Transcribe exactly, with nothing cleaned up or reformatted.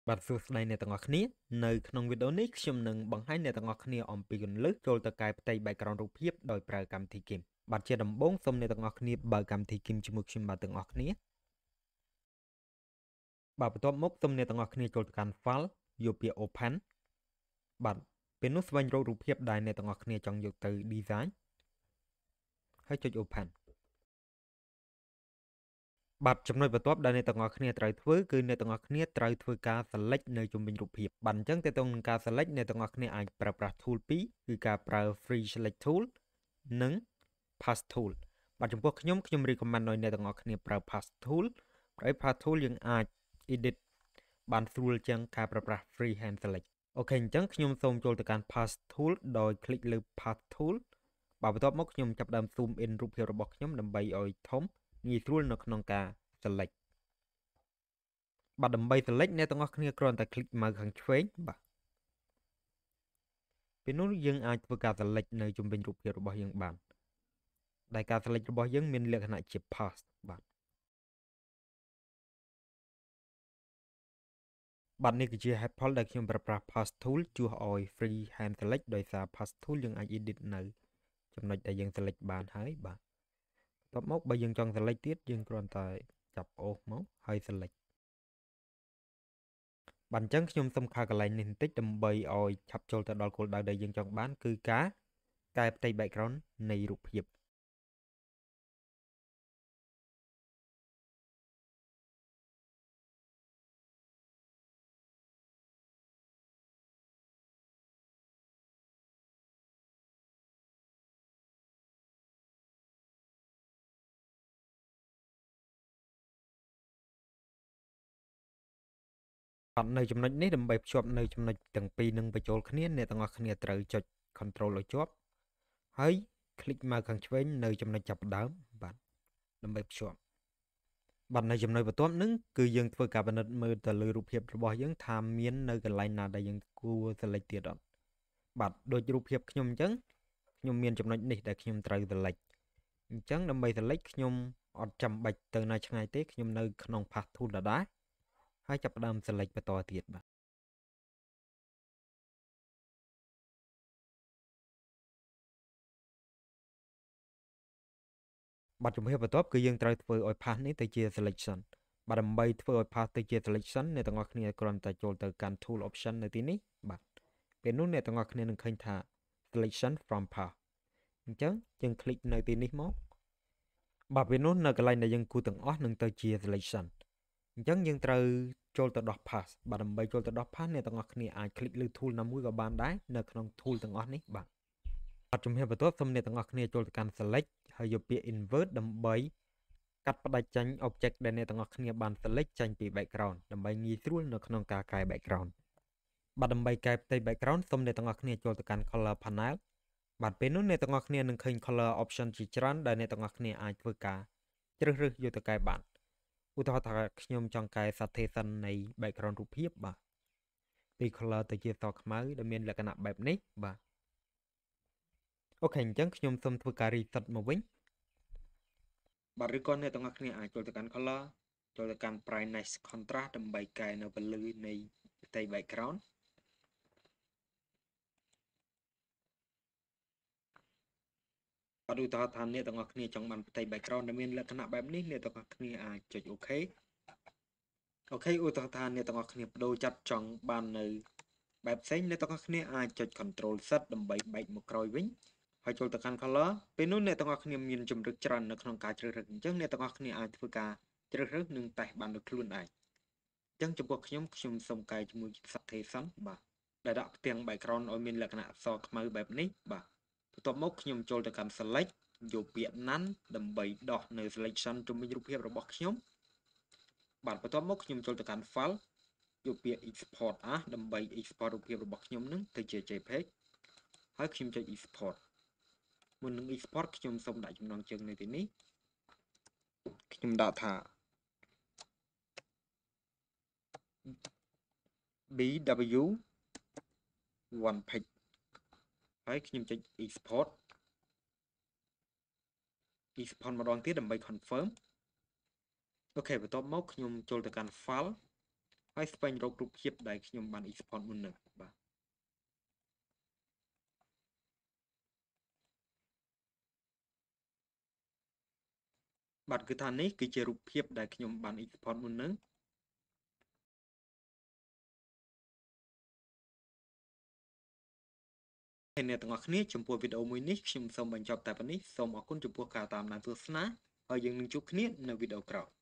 បាទសួស្តីអ្នកទាំងអស់គ្នានៅក្នុងវីដេអូនេះខ្ញុំនឹងបង្ហាញអ្នកទាំងអស់គ្នាអំពីគន្លឹះចូលទៅកែផ្ទៃ background រូបភាពដោយប្រើកម្មវិធី GIMP បាទជាដំបូងសូមអ្នកទាំងអស់គ្នាបើកកម្មវិធី GIMP ជាមួយខ្ញុំបាទទាំងអស់គ្នាបាទបន្ទាប់មកសូមអ្នកទាំងអស់គ្នាចូលទៅកាន់ File យកពាក្យ Open បាទពេលនោះស្វែងរករូបភាពដែលអ្នកទាំងអស់គ្នាចង់យកទៅ Design ហើយចុច Open បាទចំណុចបន្ទាប់ដែលអ្នកទាំងអស់គ្នាត្រូវធ្វើគឺអ្នកទាំងអស់គ្នាត្រូវធ្វើការ select នៅជុំវិញរូបភាពបាទអញ្ចឹងតើតើនឹងការ select អ្នកទាំងអស់គ្នាអាចប្រើប្រាស់ tool ពីរគឺការប្រើ free select tool និង pass tool បាទចំពោះខ្ញុំខ្ញុំ recommend ឲ្យអ្នកទាំងអស់គ្នាប្រើ pass tool ព្រោះ pass tool យើងអាច edit បានស្រួលជាងការប្រើប្រាស់ free hand select អូខេអញ្ចឹងខ្ញុំសូមចូលទៅកាន់ pass tool ដោយ click លើ pass tool បាទបន្ទាប់មកខ្ញុំចាប់ផ្ដើម zoom in រូបភាពរបស់ខ្ញុំដើម្បីឲ្យធំងាយស្រួលនៅក្នុងការ select បាទដើម្បី select អ្នកទាំងអស់គ្នាគ្រាន់តែ click ម៉ៅខាងឆ្វេងបាទពេលនោះយើងអាចធ្វើការ select នៅជុំវិញរូបភាពរបស់យើងបានដែលការ select របស់យើងមានលក្ខណៈជា pass បាទបាទនេះគឺជាហេតុផលដែលខ្ញុំប្រើប្រាស់ pass tool ជួសឲ្យ free hand select ដោយសារ pass tool យើងអាច edit នៅចំណុចដែលយើង select បានហើយបាទបន្ទាប់មកបើយើងចង់ select ទៀតយើងគ្រាន់តែចាប់អូសមកហើយ select បាទអញ្ចឹងខ្ញុំសុំខកន្លែងនេះបន្តិចដើម្បីឲ្យឆាប់ចូលទៅដល់គោលដៅដែលយើងចង់បានគឺការកែផ្ទៃ background នៃរូបភាពបាទនៅចំណុចនេះដើម្បីភ្ជាប់នៅចំណុចទាំងពីរនឹងបញ្ចូលគ្នាអ្នកទាំងអស់គ្នាត្រូវចុច control ឲ្យជាប់ហើយ click ម៉ៅខាងឆ្វេងនៅចំណុចចាប់ផ្ដើមបាទដើម្បីភ្ជាប់បាទនៅចំណុចបន្ទាប់ហ្នឹងគឺយើងធ្វើការពិនិត្យមើលទៅលើរូបភាពរបស់យើងថាមាននៅកន្លែងណាដែលយើងគួរ select ទៀតអត់បាទដូចរូបភាពខ្ញុំអញ្ចឹងខ្ញុំមានចំណុចនេះដែលខ្ញុំត្រូវ select អញ្ចឹងដើម្បី select ខ្ញុំអត់ចាំបាច់ទៅណាឆ្ងាយទេខ្ញុំនៅក្នុង path tool ដដែលហើយចាប់ផ្ដើម select បន្តទៀតបាទបាទជំហានបន្ទាប់គឺយើងត្រូវធ្វើឲ្យ path នេះទៅជា selection បាទដើម្បីធ្វើឲ្យ path ទៅជា selection អ្នកទាំងអស់គ្នាគ្រាន់តែចូលទៅកាន់ tool option នៅទីនេះបាទពេលនោះអ្នកទាំងអស់គ្នានឹងឃើញថា selection from path អញ្ចឹងយើង click នៅទីនេះមកបាទពេលនោះនៅកន្លែងដែលយើងគូទាំងអស់នឹងទៅជា selection អញ្ចឹងយើងត្រូវចូលទៅដោះ path បាទដើម្បីចូលទៅដោះ path អ្នកទាំងអស់គ្នាអាច click លើ tool ណាមួយក៏បានដែរនៅក្នុង tool ទាំងអស់នេះបាទបាទជំហានបន្ទាប់សូមអ្នកទាំងអស់គ្នាចូលទៅកាន់ select ហើយយកពាក្យ invert ដើម្បីកាត់ផ្ដាច់ចេញ object ដែលអ្នកទាំងអស់គ្នាបាន select ចេញពី background ដើម្បីងាយស្រួលនៅក្នុងការកែ background បាទដើម្បីកែផ្ទៃ background សូមអ្នកទាំងអស់គ្នាចូលទៅកាន់ color panel បាទពេលនោះអ្នកទាំងអស់គ្នានឹងឃើញ color option ជាច្រើនដែលអ្នកទាំងអស់គ្នាអាចធ្វើការជ្រើសរើសយកទៅកែបានឧទាហរណ៍ថាខ្ញុំចង់កែ saturation នៃ background រូបភាពបាទពី color ទៅជាសខ្មៅដែលមានលក្ខណៈបែបនេះបាទអូខេអញ្ចឹងខ្ញុំសូមធ្វើការ reset មកវិញបាទឬក៏អ្នកទាំងអស់គ្នាអាចចូលទៅកាន់ color ចូលទៅកាន់ brightness contrast ដើម្បីកែនៅពន្លឺនៃផ្ទៃ background បាទឧទាហរណ៍ថាអ្នកទាំងអស់គ្នាចង់បានផ្ទៃ background ដែលមានលក្ខណៈបែបនេះអ្នកទាំងអស់គ្នាអាចចុច OK អូខេឧទាហរណ៍ថាអ្នកទាំងអស់គ្នាបដូរចាត់ចង់បាននៅបែបផ្សេងអ្នកទាំងអស់គ្នាអាចចុច control set ដើម្បីបែកមកក្រោយវិញហើយចូលទៅកាន់ color ពេលនោះអ្នកទាំងអស់គ្នាមានជំរឿនច្រើននៅក្នុងការជ្រើសរើសអញ្ចឹងអ្នកទាំងអស់គ្នាអាចធ្វើការជ្រើសរើសនិងតេស្តបានដោយខ្លួនឯងអញ្ចឹងចំពោះខ្ញុំខ្ញុំសូមកែជាមួយ saturation បាទដែលដាក់ផ្ទាំង background ឲ្យមានលក្ខណៈសខ្មៅបែបនេះបាទបន្ទាប់មកខ្ញុំចូលទៅកាន់ select យកពាក្យ none ដើម្បីដោះនៅ selection ជុំវិញរូបភាពរបស់ខ្ញុំបាទបន្ទាប់មកខ្ញុំចូលទៅកាន់ file យកពាក្យ export as ដើម្បី export រូបភាពរបស់ខ្ញុំនឹងទៅជា jpeg ហើយខ្ញុំចុច export មុននឹង export ខ្ញុំសូមដាក់ចំណងជើងនៅទីនេះខ្ញុំដាក់ថា bw one page ហើយខ្ញុំចុច export export ម្ដងទៀតដើម្បី confirm អូខេបន្ទាប់មកខ្ញុំចូលទៅកាន់ file ហើយស្វែងរករូបភាពដែលខ្ញុំបាន export មុននឹងបាទបាទគឺថានេះគឺជារូបភាពដែលខ្ញុំបាន export មុននឹងហើយអ្នកទាំងអស់គ្នាចំពោះវីដេអូមួយនេះខ្ញុំសូមបញ្ចប់តែប៉ុណ្នេះសូមអរគុណចំពោះការតាមដានទស្សនាហើយយើងនឹងជួបគ្នានៅវីដេអូក្រោយ